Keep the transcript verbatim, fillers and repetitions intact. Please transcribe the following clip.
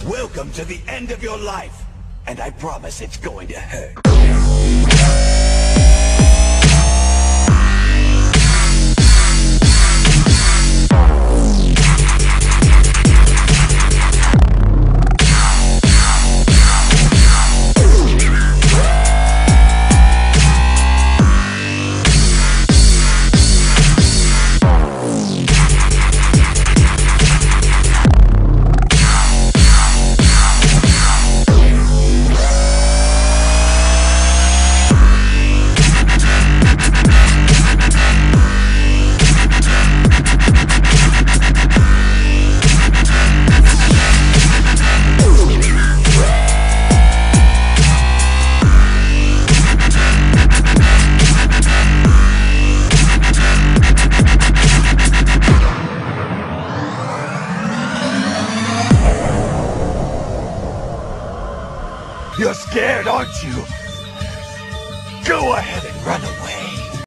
Welcome to the end of your life, and I promise it's going to hurt. You're scared, aren't you? Go ahead and run away.